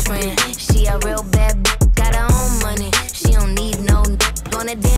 friend. She a real bad, got her own money. She don't need no on a